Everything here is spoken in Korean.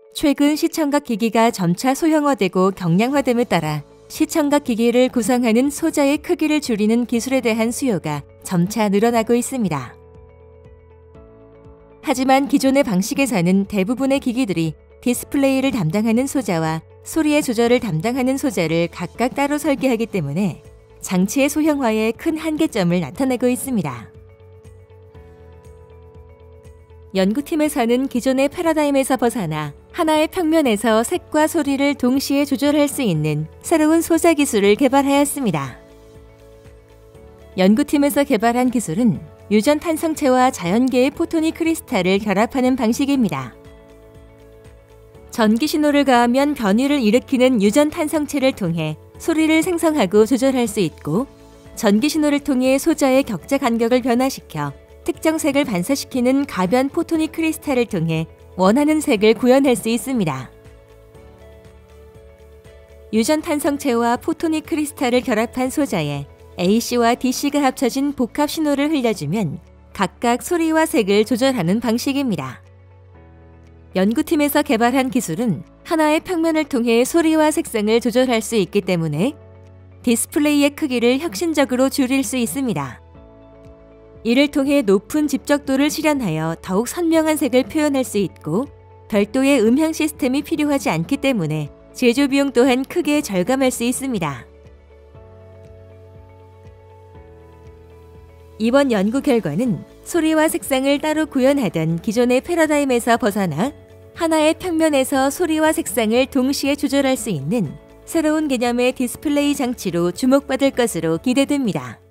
최근 시청각 기기가 점차 소형화되고 경량화됨에 따라 시청각 기기를 구성하는 소자의 크기를 줄이는 기술에 대한 수요가 점차 늘어나고 있습니다. 하지만 기존의 방식에서는 대부분의 기기들이 디스플레이를 담당하는 소자와 소리의 조절을 담당하는 소자를 각각 따로 설계하기 때문에 장치의 소형화에 큰 한계점을 나타내고 있습니다. 연구팀에서는 기존의 패러다임에서 벗어나 하나의 평면에서 색과 소리를 동시에 조절할 수 있는 새로운 소자 기술을 개발하였습니다. 연구팀에서 개발한 기술은 유전 탄성체와 자연계의 포토닉 크리스탈을 결합하는 방식입니다. 전기 신호를 가하면 변이를 일으키는 유전 탄성체를 통해 소리를 생성하고 조절할 수 있고, 전기 신호를 통해 소자의 격자 간격을 변화시켜 특정 색을 반사시키는 가변 포토닉 크리스탈을 통해 원하는 색을 구현할 수 있습니다. 유전 탄성체와 포토닉 크리스탈을 결합한 소자에 AC와 DC가 합쳐진 복합 신호를 흘려주면 각각 소리와 색을 조절하는 방식입니다. 연구팀에서 개발한 기술은 하나의 평면을 통해 소리와 색상을 조절할 수 있기 때문에 디스플레이의 크기를 혁신적으로 줄일 수 있습니다. 이를 통해 높은 집적도를 실현하여 더욱 선명한 색을 표현할 수 있고, 별도의 음향 시스템이 필요하지 않기 때문에 제조 비용 또한 크게 절감할 수 있습니다. 이번 연구 결과는 소리와 색상을 따로 구현하던 기존의 패러다임에서 벗어나 하나의 평면에서 소리와 색상을 동시에 조절할 수 있는 새로운 개념의 디스플레이 장치로 주목받을 것으로 기대됩니다.